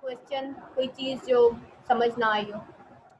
Question, कोई चीज जो समझ ना आई हो?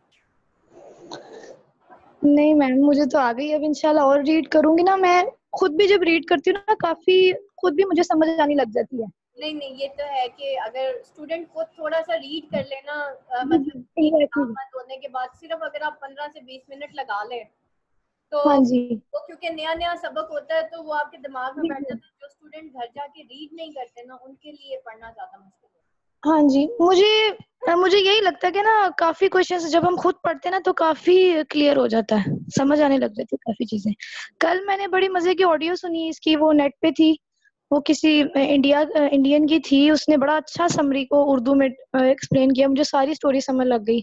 नहीं मैम, मुझे तो आ गई। अब इंशाल्लाह और रीड करूंगी ना। मैं खुद भी जब रीड करती हूँ ना, काफी खुद भी मुझे समझ आने लग जाती है। नहीं नहीं, ये तो है कि अगर स्टूडेंट को थोड़ा सा रीड कर लेना, मतलब एक एग्जैक्टली। एग्जाम बंद होने के बाद सिर्फ अगर आप 15 से 20 मिनट लगा लें तो हाँ जी। वो, क्योंकि नया नया सबक होता है तो वो आपके दिमाग में बैठ जी। जाता है। जो स्टूडेंट घर जाके रीड नहीं करते ना, उनके लिए पढ़ना ज्यादा मुश्किल है। हाँ जी, मुझे यही लगता है कि ना काफी क्वेश्चंस जब हम खुद पढ़ते हैं ना तो काफी क्लियर हो जाता है, समझ आने लग जाती है काफी चीजें। कल मैंने बड़ी मजे की ऑडियो सुनी इसकी, वो नेट पे थी। वो किसी इंडियन की थी, उसने बड़ा अच्छा समरी को उर्दू में एक्सप्लेन किया, मुझे सारी स्टोरी समझ लग गई।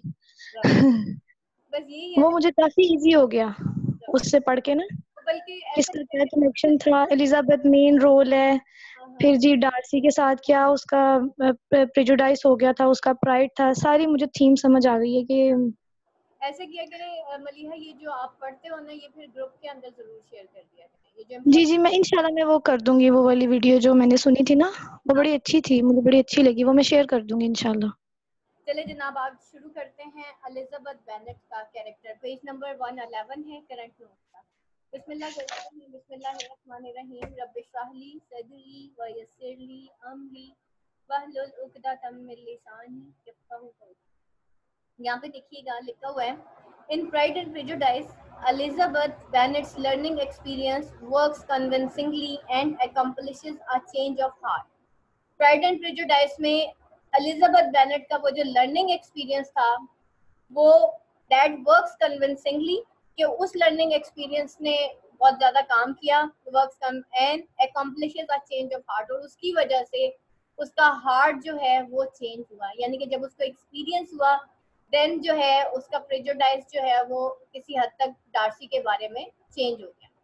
बस यही है वो ना। मुझे काफी इजी हो गया उससे पढ़ के ना। बल्कि ऐसा किसका नहीं क्या है कि कनेक्शन था, एलिजाबेथ मेन रोल है, हाँ फिर हाँ, जी डार्सी के साथ क्या उसका प्रेजुडाइस हो गया था, उसका प्राइड था, सारी मुझे थीम समझ आ गई है कि। ऐसे किया करें मलिहा, ये जो आप पढ़ते हो ना, ये फिर ग्रुप के अंदर जरूर शेयर कर दिया करें, ये जो जी जी, मैं इम्पोर्टेंट। इंशाल्लाह मैं वो कर दूंगी, वो वाली वीडियो जो मैंने सुनी थी ना, वो हाँ, बड़ी अच्छी थी, मुझे बड़ी अच्छी लगी, वो मैं शेयर कर दूंगी इंशाल्लाह। चले जनाब, आप शुरू करते हैं। एलिजाबेथ बेनेट का कैरेक्टर, पेज नंबर 111 है करंट नोट का। बिस्मिल्लाह करते हैं। बिस्मिल्लाहिर्रहमानिर्रहीम। रब्बि इश्रह ली सदरी व यस्सिर ली अमरी वहलुल उक़दतम मिन लिसानी यफ़क़हू क़ौली। यहाँ पे देखिएगा लिखा हुआ है, in pride and prejudice Elizabeth Bennet's learning experience works convincingly and accomplishes a change of heart. Pride and prejudice में एलिजाबेथ बेनेट का वो जो लर्निंग एक्सपीरियंस था, वो दैट वर्क्स कन्विंसिंगली, कि उस लर्निंग एक्सपीरियंस ने बहुत ज़्यादा काम किया, works and accomplishes a change of heart, और उसकी वजह से उसका हार्ट जो है वो चेंज हुआ। यानी कि जब उसको एक्सपीरियंस हुआ, देन जो है उसका प्रेजुडाइज जो है वो किसी हद तक डार्सी के बारे में चेंज हो गया।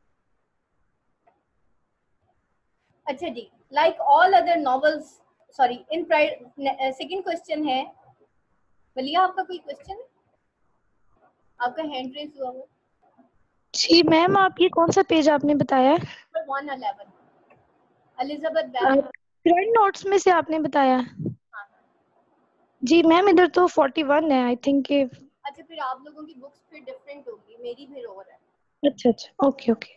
अच्छा जी, like all other novels, sorry in pride, second question है। बलिया, आपका कोई क्वेश्चन है? आपका हैंड रेज हुआ वो जी मैम, आप ये कौन सा पेज आपने बताया है? 111, एलिजाबेथ बेनेट। करंट नोट्स में से आपने बताया? हाँ, जी मैम, इधर तो 41 है आई थिंक। अच्छा, फिर आप लोगों की बुक्स फिर डिफरेंट होगी, मेरी फिर और है। अच्छा अच्छा, ओके ओके।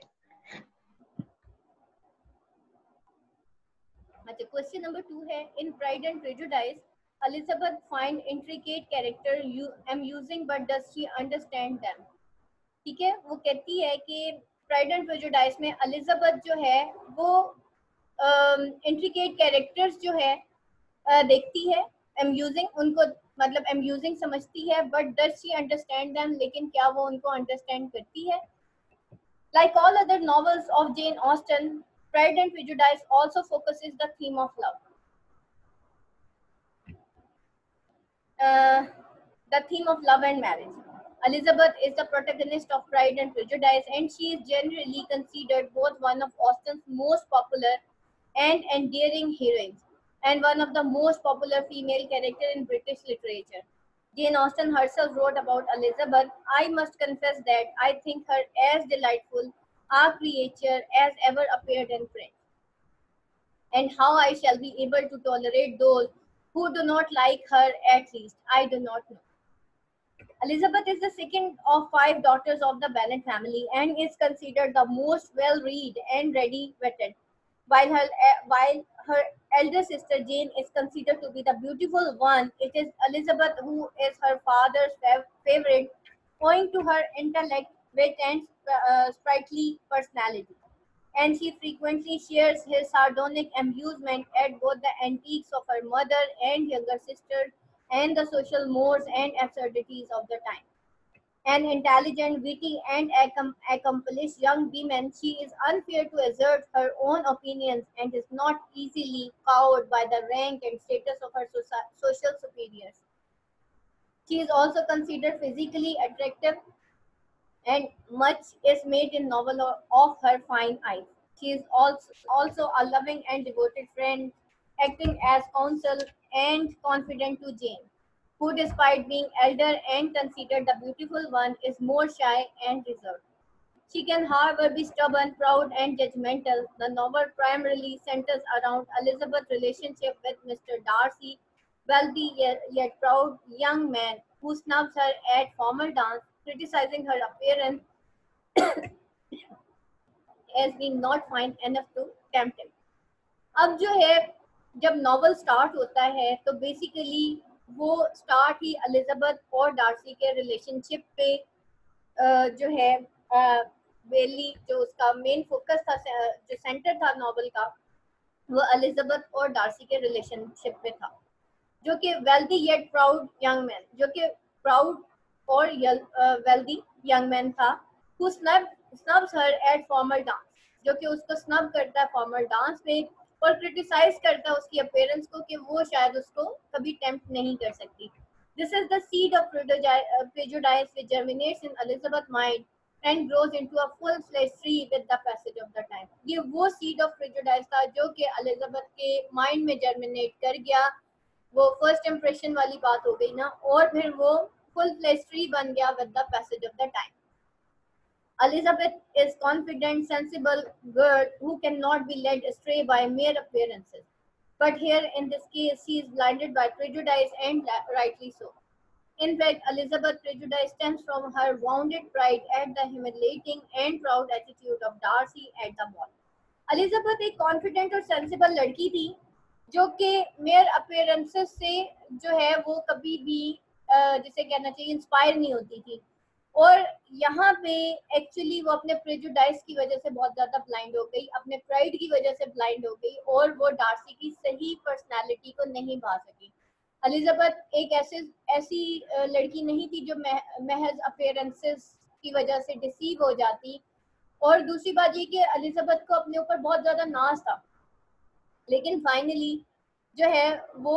अच्छा, क्वेश्चन नंबर 2 है, in pride and prejudice Elizabeth find intricate character amusing but does she understand them? ठीक है, वो कहती है कि प्राइड एंड प्रेजुडिस में एलिजाबेथ जो है वो इंट्रिकेट कैरेक्टर्स जो है देखती है, अम्यूजिंग उनको, मतलब अम्यूजिंग समझती है, but does she understand them, लेकिन क्या वो उनको अंडरस्टैंड करती है? Like all other novels of Jane Austen, Pride and Prejudice also focuses the theme of love. Uh, the theme of love and marriage. Elizabeth is the protagonist of Pride and Prejudice, and she is generally considered both one of Austen's most popular and endearing heroines, and one of the most popular female characters in British literature. Jane Austen herself wrote about Elizabeth, I must confess that I think her as delightful a creature as ever appeared in print, and how I shall be able to tolerate those who do not like her, at least, I do not know. Elizabeth is the second of 5 daughters of the Bennet family and is considered the most well-read and ready-witted, while her elder sister Jane is considered to be the beautiful one. It is Elizabeth who is her father's favorite, owing to her intellect, wit, and sprightly personality, and she frequently shares his sardonic amusement at both the antics of her mother and younger sister and the social mores and absurdities of the time. An intelligent, witty, and accomplished young woman, she is unfair to assert her own opinions and is not easily cowed by the rank and status of her social superiors. She is also considered physically attractive, and much is made in novel of her fine eyes. She is also a loving and devoted friend, acting as counsel and confidant to Jane, who, despite being elder and considered the beautiful one, is more shy and reserved. She can, however, be stubborn, proud, and judgmental. The novel primarily centers around Elizabeth's relationship with Mr. Darcy, wealthy yet proud young man who snubs her at formal dance, criticizing her appearance as being not fine enough to tempt him. अब जो है जब novel start होता है तो basically वो start ही Elizabeth और डार्सी के रिलेशनशिप पे जो है वेली जो उसका मेन फोकस था, जो सेंटर था नॉवल का, वो एलिजाबेथ और डार्सी के रिलेशनशिप पे था, जो कि wealthy yet proud young man, जो कि प्राउड और वेल्दी यंग मैन था, who snubs her at formal dance, जो कि उसको स्नब करता है फॉर्मल डांस में और क्रिटिसाइज करता है उसकी अपीयरेंस को कि वो शायद उसको कभी टेम्प्ट नहीं कर सकती. This is the seed of prejudice which germinates in Elizabeth's mind and grows into a full-fledged tree with the passage of the time. ये वो सीड ऑफ prejudice था जो कि एलिजाबेथ के माइंड में जर्मिनेट कर गया. वो फर्स्ट इम्प्रेशन वाली बात हो गई ना, और फिर वो फुल फ्लेश ट्री बन गया with the passage of the time. Elizabeth is confident, sensible girl who cannot be led astray by mere appearances. But here in this case, she is blinded by prejudice and rightly so. In fact, Elizabeth's prejudice stems from her wounded pride at the humiliating and proud attitude of Darcy at the ball. Elizabeth एक confident और sensible लड़की थी जो कि mere appearances से जो है वो कभी भी जिसे कहना चाहिए इंस्पायर नहीं होती थी, और यहाँ पे एक्चुअली वो अपने प्रेजुडाइज की वजह से बहुत ज्यादा ब्लाइंड हो गई, अपने प्राइड की वजह से ब्लाइंड हो गई, और वो डार्सी की सही पर्सनालिटी को नहीं भा सकी. एलिजाबेथ एक ऐसी लड़की नहीं थी जो महज अपीयरेंसेस की वजह से डिसीव हो जाती. और दूसरी बात ये कि एलिजाबेथ को अपने ऊपर बहुत ज्यादा नाज था, लेकिन फाइनली जो है वो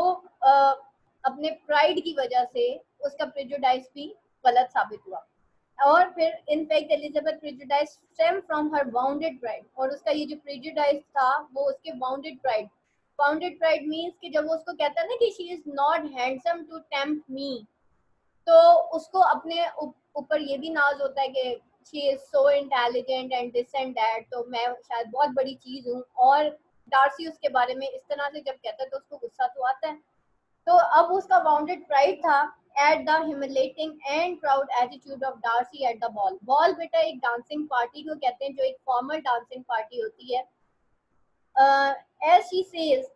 अपने प्राइड की वजह से उसका प्रेजुडाइज भी गलत साबित हुआ. और फिर in fact Elizabeth prejudice stem from her bounded pride, और उसका ये जो प्रेजुडाइज था वो उसके बाउंडेड प्राइड मीन्स कि जब वो उसको कहता है ना कि she is not handsome to tempt me, तो उसको अपने ऊपर ये भी नाज होता है कि she is so intelligent and this and that, तो मैं शायद बहुत बड़ी चीज हूँ. और डार्सी उसके बारे में इस तरह से जब कहता है तो उसको गुस्सा तो आता है. तो अब उसका बाउंडेड प्राइड था at the humiliating and proud attitude of Darcy at the ball. Ball बेटा एक डांसिंग पार्टी को कहते हैं जो एक फॉर्मल डांसिंग पार्टी होती है. As she says,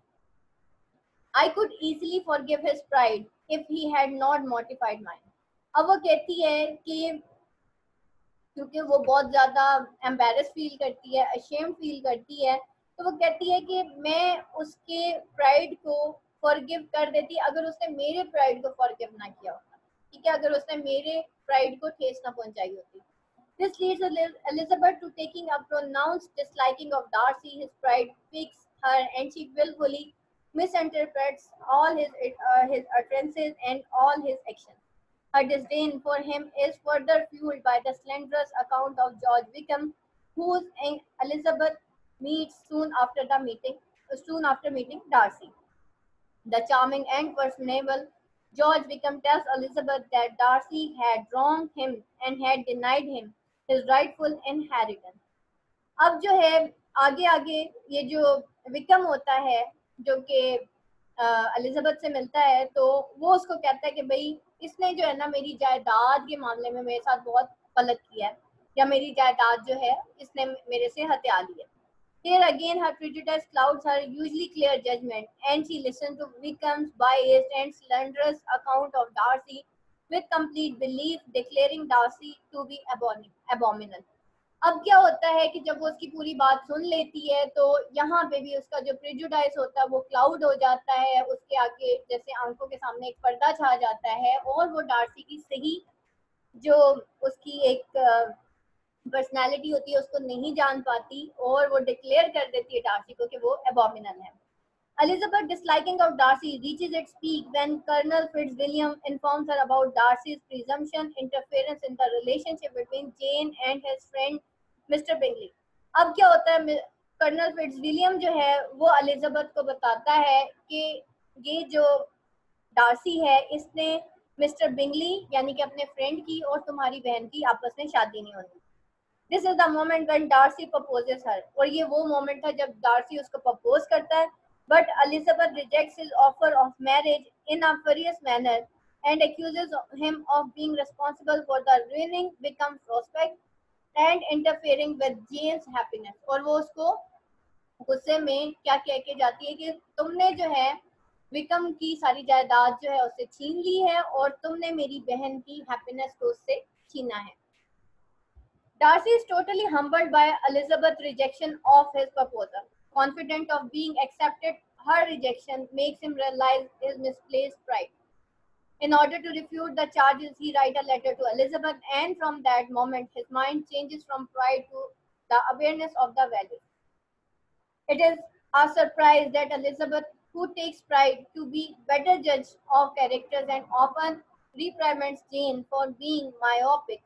I could easily forgive his pride if he had not mortified mine. अब वो कहती है कि क्योंकि वो बहुत ज्यादा एम्बेरस फील करती है, अशेम्ड फील करती है, तो वो कहती है कि मैं उसके प्राइड को फॉरगिव कर देती अगर उसने मेरे प्राइड को फॉरगिव ना किया होता. ठीक है, अगर उसने मेरे प्राइड को ठेस ना पहुंचाई होती. This leads Elizabeth to taking a pronounced disliking of Darcy. His pride piques her, and she willfully misinterprets all his utterances and all his actions. Her disdain for him is further fueled by the slanderous account of George Wickham, whose Elizabeth meets soon after meeting Darcy. The charming and personable George Wickham tells Elizabeth that Darcy had wronged him and had denied him his rightful inheritance. अब जो है आगे आगे ये जो विकम होता है जो कि एलिजाबेथ से मिलता है, तो वो उसको कहता है कि भाई इसने जो है ना मेरी जायदाद के मामले में मेरे साथ बहुत गलत किया है, या मेरी जायदाद जो है इसने मेरे से हत्या ली है. Here again, her prejudice clouds her usually clear judgment, and she listens to Wickham's biased and slanderous account of Darcy with complete belief, declaring Darcy to be abominable. अब क्या होता है कि जब वो उसकी पूरी बात सुन लेती है तो यहाँ पे भी उसका जो प्रेजुडाइस होता है वो क्लाउड हो जाता है, उसके आगे जैसे आंखों के सामने एक पर्दा छा जाता है, और वो डार्सी की सही जो उसकी एक पर्सनालिटी होती है उसको नहीं जान पाती, और वो डिक्लेयर कर देती है डार्सी को कि वो एबोमिनल है. Elizabeth's disliking of Darcy reaches its peak when Colonel Fitzwilliam informs her about Darcy's presumption interference in the relationship between Jane and his friend Mr. Bingley. अब क्या होता है, कर्नल फिट्जविलियम जो है वो एलिजाबेथ को बताता है कि ये जो डार्सी है इसने मिस्टर बिंगली यानी कि अपने फ्रेंड की और तुम्हारी बहन की आपस में शादी नहीं होनी. This is the moment when Darcy proposes her, और ये वो मोमेंट था जब डार्सी उसको प्रपोज करता है. But Elizabeth rejects his offer of marriage in a furious manner and accuses him of being responsible for the ruining Wickham's prospect and interfering with Jane's happiness. और वो उसको गुस्से में क्या कह के जाती है कि तुमने जो है विकम की सारी जायदाद जो है उससे छीन ली है और तुमने मेरी बहन की हैप्पीनेस को उससे छीना है. Darcy is totally humbled by Elizabeth's rejection of his proposal. Confident of being accepted, her rejection makes him realize his misplaced pride. In order to refute the charges, he writes a letter to Elizabeth, and from that moment, his mind changes from pride to the awareness of the value. It is a surprise that Elizabeth, who takes pride to be better judge of characters and often reprimands Jane for being myopic.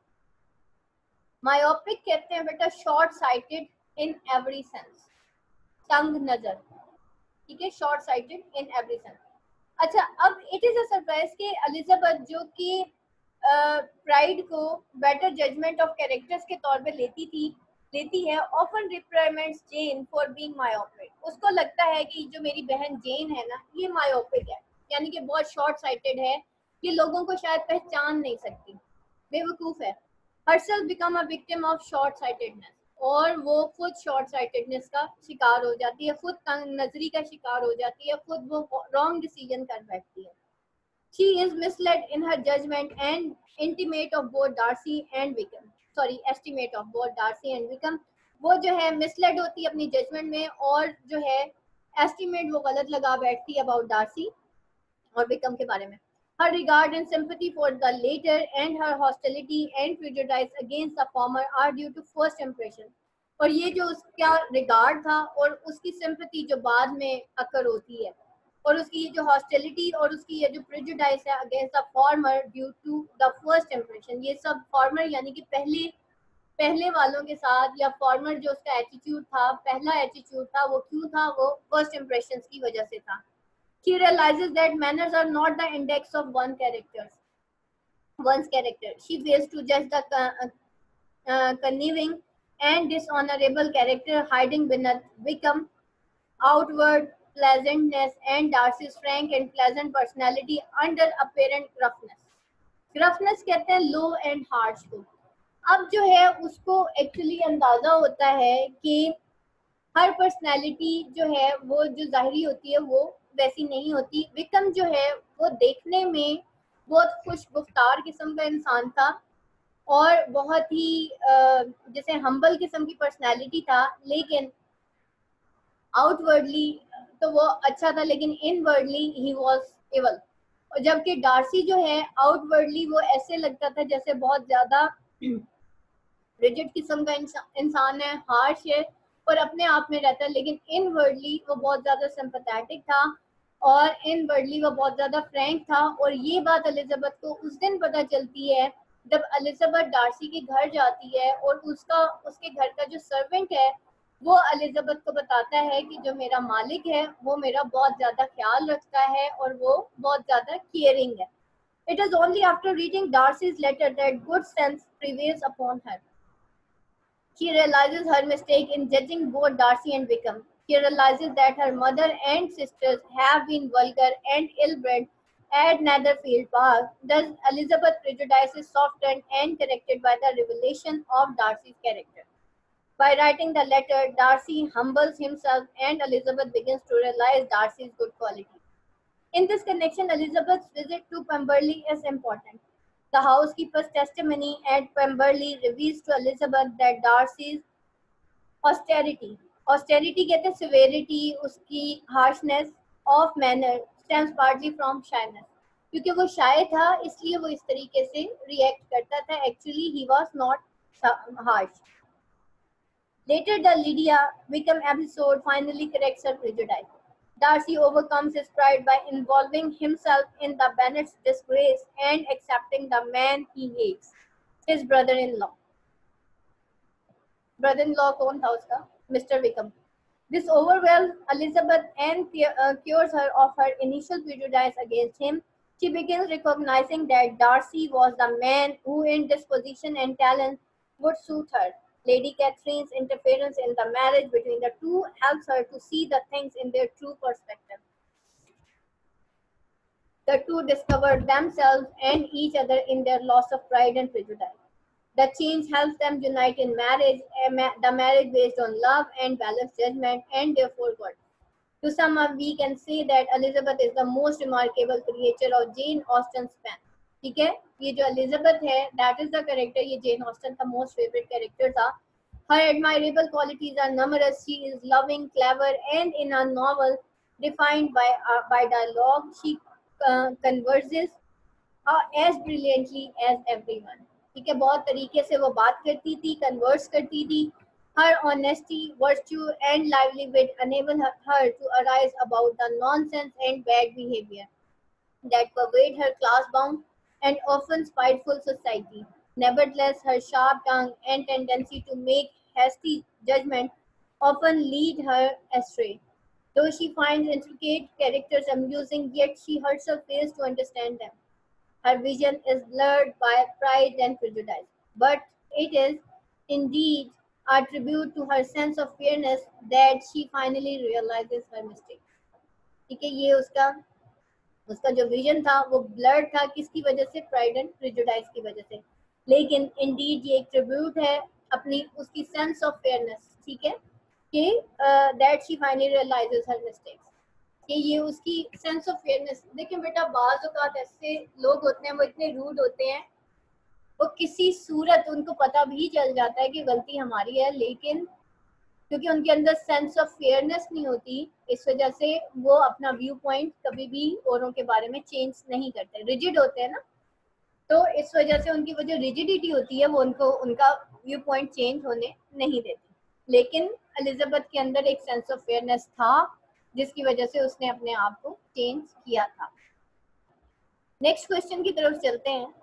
Myopic कहते हैं बेटा short sighted in every sense. तंग नजर, ठीक है, short sighted in every sense. अच्छा, अब it is a surprise कि एलिजाबेथ जो कि प्राइड को बेटर जजमेंट ऑफ कैरेक्टर्स के तौर पे लेती है, often reprimands Jane for being myopic. उसको लगता है कि जो मेरी बहन जेन है ना, ये मायोपिक है, यानी कि बहुत शॉर्ट साइटेड है, ये लोगों को शायद पहचान नहीं सकती, बेवकूफ है. herself become a victim of short sightedness, और वो खुद शॉर्ट साइटेडनेस का शिकार हो जाती है, खुद तंग नजरी का शिकार हो जाती है, खुद वो रॉन्ग डिसीजन कर बैठती है. She is misled in her judgment and intimate of both Darcy and Wickham. Estimate of both Darcy and Wickham. वो जो है मिसलेड होती है अपनी जजमेंट में, और जो है एस्टिमेट वो गलत लगा बैठती है अबाउट डार्सी और विकम के बारे में. Her regard and sympathy for the later and her hostility and prejudice against the former are due to first impression. और ये जो उसका रिगार्ड था और उसकी सिंपैथी जो बाद में अकर होती है, और उसकी ये जो हॉस्टिलिटी और उसकी ये जो प्रेजुडाइस है against the former due to the first impression. ये सब फॉर्मर यानी कि पहले वालों के साथ, या फॉर्मर जो उसका एटीट्यूड था, पहला एटीट्यूड था, वो क्यों था, वो फर्स्ट इंप्रेशंस की वजह से था. She realizes that manners are not the index of one's character. She fails to judge the conniving and dishonorable character hiding beneath Wickham outward pleasantness and Darcy's frank and pleasant personality under apparent gruffness. Gruffness कहते हैं low and harsh को. अब जो है उसको actually अंदाजा होता है कि हर पर्सनैलिटी जो है वो जो जाहिरी होती है वो वैसी नहीं होती. विक्रम जो है वो देखने में बहुत खुश गुफ्तार किस्म का इंसान था और बहुत ही जैसे हम्बल किस्म की पर्सनैलिटी था, लेकिन आउटवर्डली तो वो अच्छा था, लेकिन इनवर्डली ही वाज इवल. और जबकि डार्सी जो है आउटवर्डली वो ऐसे लगता था जैसे बहुत ज्यादा रिजिड किस्म का इंसान है, हार्श है और अपने आप में रहता है, लेकिन इनवर्डली वो बहुत ज्यादा सिंपैथेटिक था और इनवर्डली वो बहुत ज्यादा फ्रैंक था. और ये बात एलिजाबेथ को उस दिन पता चलती है जब एलिजाबेथ डार्सी के घर जाती है और उसके घर का जो सर्वेंट है वो एलिजाबेथ को बताता है कि जो मेरा मालिक है वो मेरा बहुत ज्यादा ख्याल रखता है और वो बहुत ज्यादा केयरिंग है. It is only after reading Darcy's letter that good sense prevails upon her. She realizes her mistake in judging both Darcy and Wickham. She realizes that her mother and sisters have been vulgar and ill-bred at Netherfield Park. Thus, Elizabeth's prejudice is softened and corrected by the revelation of Darcy's character. By writing the letter, Darcy humbles himself and Elizabeth begins to realize Darcy's good qualities. In this connection, Elizabeth's visit to Pemberley is important. The housekeeper's testimony at Pemberley reveals to Elizabeth that Darcy's austerity कहते हैं severity, उसकी harshness of manner stems partly from shyness. क्योंकि वो shy था इसलिए वो इस तरीके से react करता था. Actually, he was not harsh. Later, the Lydia Wickham episode finally corrects her prejudice. Darcy overcomes his pride by involving himself in the Bennet's disgrace and accepting the man he hates, his brother-in-law. Brother-in-law कौन था उसका? Mr. Wickham. This overwhelms Elizabeth and cures her of her initial prejudice against him. She begins recognizing that Darcy was the man who in disposition and talent would suit her. Lady Catherine's interference in the marriage between the two helps her to see the things in their true perspective. The two discover themselves and each other in their loss of pride and prejudice. The change helps them unite in marriage, the marriage based on love and balanced judgment, and therefore God. To sum up, we can say that Elizabeth is the most remarkable creature of Jane Austen's pen. ठीक है, ये जो Elizabeth है, that is the character, ये Jane Austen का most favorite character था. Her admirable qualities are numerous. She is loving, clever, and in a novel defined by dialogue, she converses as brilliantly as everyone. ठीक है, बहुत तरीके से वो बात करती थी, कन्वर्स करती थी. Her honesty, virtue, and lively wit enable her to arise about the nonsense and bad behavior that pervade her class-bound and often spiteful society. Nevertheless, her sharp tongue and tendency to make hasty judgment often lead her astray. Though she finds intricate characters amusing, yet she herself fails to understand them. Her vision is blurred by pride and prejudice, but it is indeed a tribute to her sense of fairness that she finally realizes her mistake. ठीक है, ये उसका उसका जो vision था वो blurred था, किसकी वजह से? प्राइड एंड प्रेजुडाइज की वजह से. लेकिन इंडीड ये एक ट्रिब्यूट है अपनी उसकी सेंस ऑफ फेयरनेस. ठीक है, कि that she finally realises her mistakes, कि ये उसकी सेंस ऑफ फेयरनेस. देखिए बेटा, बाज़ औक़ात ऐसे लोग होते हैं, वो इतने रूड होते हैं, वो किसी सूरत उनको पता भी चल जाता है कि गलती हमारी है, लेकिन क्योंकि उनके अंदर सेंस ऑफ फेयरनेस नहीं होती, इस वजह से वो अपना व्यू पॉइंट कभी भी औरों के बारे में चेंज नहीं करते, रिजिड होते हैं ना. तो इस वजह से उनकी वो जो रिजिडिटी होती है वो उनको उनका व्यू पॉइंट चेंज होने नहीं देती. लेकिन एलिजाबेथ के अंदर एक सेंस ऑफ फेयरनेस था जिसकी वजह से उसने अपने आप को चेंज किया था. नेक्स्ट क्वेश्चन की तरफ चलते हैं.